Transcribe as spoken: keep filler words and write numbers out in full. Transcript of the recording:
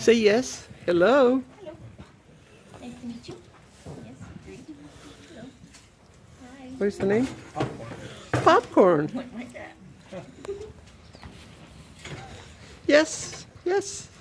Say yes. Hello. Hello. Nice to meet you. Yes, great. Hello. Hi. What's the name? Popcorn. What like that? Yes. Yes.